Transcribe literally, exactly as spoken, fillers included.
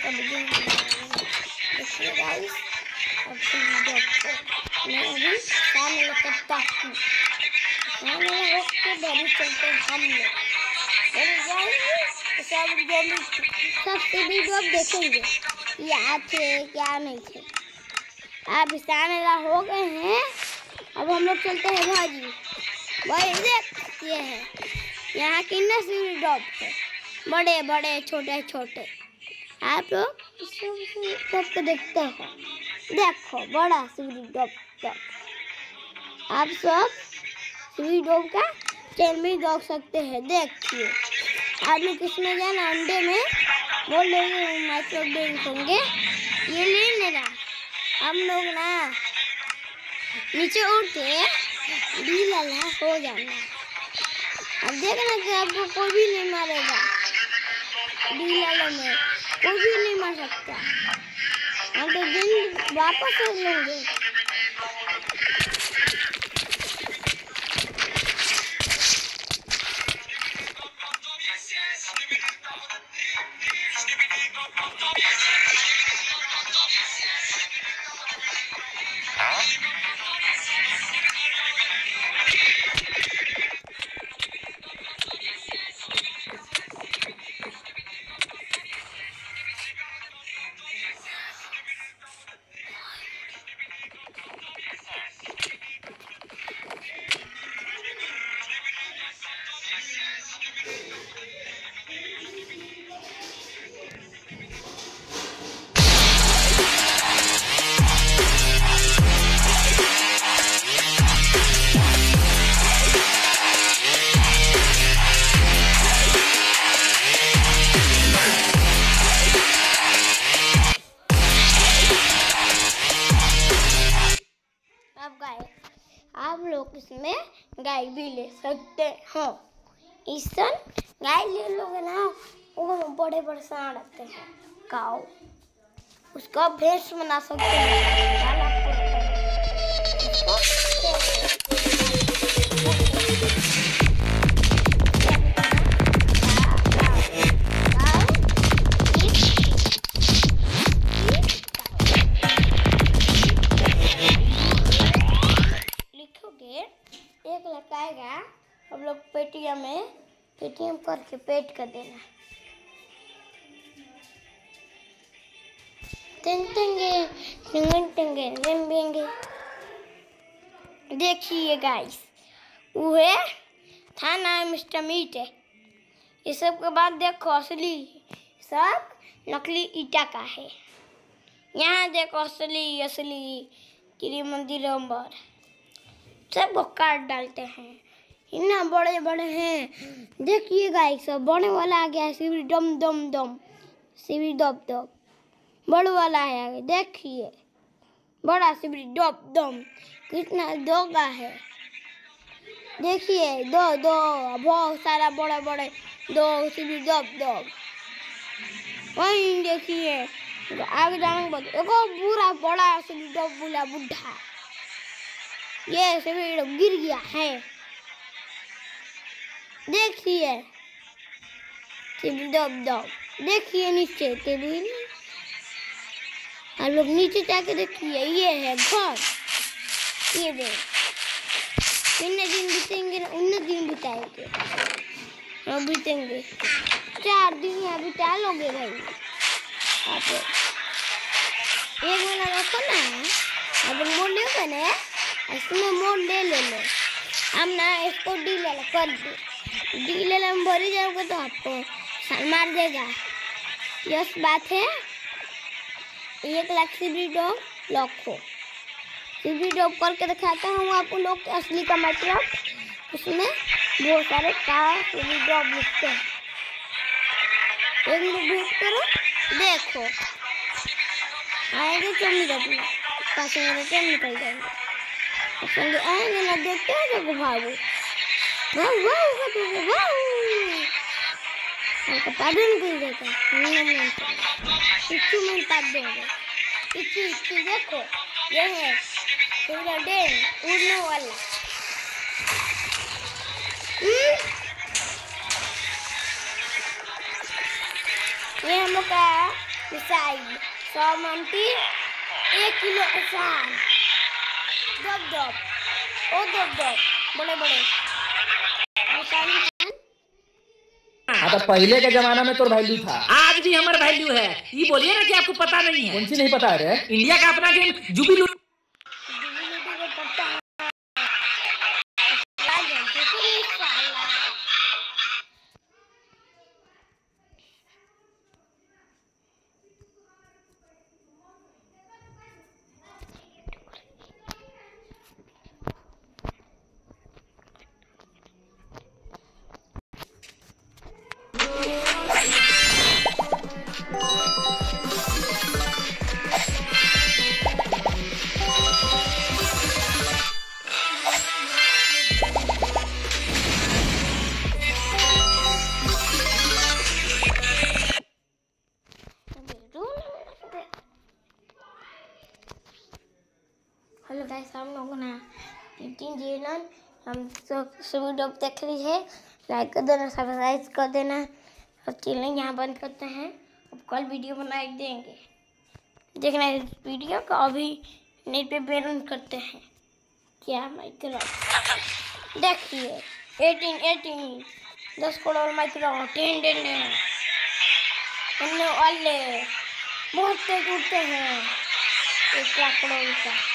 देखिए गाइस, अब मैं अभी सामने लगता हूँ, सामने लग के बड़ी चलते हम लोग बड़ी जाएंगे तो सब जो सबसे वीडियो अब देखेंगे क्या थे क्या नहीं थे। अब सामने हो गए हैं, अब हम लोग चलते हैं भाजी भाई। देख ये है यहाँ की ना सीढ़ी डॉप है, बड़े बड़े छोटे छोटे। आप लोग सबको देखते हैं, देखो बड़ा सीढ़ी डॉप डॉप। आप सब सीढ़ी डॉप का चैन में देख सकते हैं। देखिए आप लोग किसमें जाना अंडे में बोल रहे माइक्रो होंगे, ये ले लेना। हम लोग ना नीचे उड़ के डी लाला हो जाना। अब देखना कि आपको कोई भी नहीं मारेगा, डी लाला में कोई भी नहीं मार सकता। हम तो दिन वापस ले लेंगे। आप लोग इसमें गाय भी ले सकते हो। इसमें गाय ले लोगे ना, वो बड़े बड़े सांड आते हैं काऊ, उसका भैंस बना सकते हैं। एक लगाएगा, हम लोग पेटीएम में पेटीएम करके पेट कर देना। टेंटेंगे टेंटेंगे लेंगे। देखिए गाइस, वो है था ना मिस्टर मीट है। ये सब के बाद देखो असली सब नकली ईटा का है। यहाँ देखो असली असली गिरी मंदिर अंबर सबको काट डालते हैं। इतना बड़े बड़े हैं। देखिए गाइस, सब बड़े वाला आ गया है, सीवी दम दम दम सीवी दब दब बड़ा वाला है आगे। देखिए बड़ा सीवी दब दम कितना दोगा है। देखिए दो दो बहुत सारा बड़े बड़े दो सीवी दब दब। वहीं देखिए आगे जाने के बाद एगो पूरा बड़ा सीवी दब बुला बुढ़ा, ये सभी गिर गया है। देखिए दब दब। देखिए नीचे टेबल, आप लोग नीचे जाके देखिए, ये है घर। ये देख कितने दिन बीतेंगे ना, उन्नीस दिन बिताएंगे और बीतेंगे चार दिन यहाँ बिता लोगे भाई। आप एक महीना रखो ना, अब मोड़ लोगे ना, इसमें मोड़ ले ले लो। हम ना इसको डी ले लो कर दो, डी ले लो भरी जाओगे तो आपको मार देगा। यस बात है। एक लाख सीबी डॉग लाखों सीबी डॉग करके दिखाता हूँ आपको लोग असली का मतलब। उसमें बहुत सारे का सीबी डॉग लिखते हैं। एक मिनट वेट करो, देखो आएंगे चल निकल पास मेरे टाइम निकल जाएंगे। संगे आएंगे ना, देखते हैं जब भागो वाह वाह वाह वाह हमको पादन कर देगा। हम इच्छू में पाद देंगे। इच्छू इच्छू देखो, ये है पूरा डेन उड़ने वाला। ये हम लोग का मिसाइल सौ मंटी एक किलो आसान दब दब ओ दब दब बड़े बड़े हाँ तो पहले के जमाना में तो वैल्यू था, आज भी हमारा वैल्यू है। ये बोलिए ना कि आपको पता नहीं है। कौन सी नहीं पता है? इंडिया का अपना गेम जुबिलू हेलो गाइस, हम लोगों ने तीन जीवन हम सब वीडियो देख रही है। लाइक कर देना, सब्सक्राइब कर देना। अब चैनल यहाँ बंद करते हैं। अब कल वीडियो बना देंगे। देखना इस वीडियो को अभी नेट पे बैन करते हैं। क्या माइक्रोफ्ट देखिए एटीन एटीन दस करोड़ माइक्रोफ्ट टेन टेन टेन वाले बहुत तेज उड़ते हैं एक लाख करोड़ का।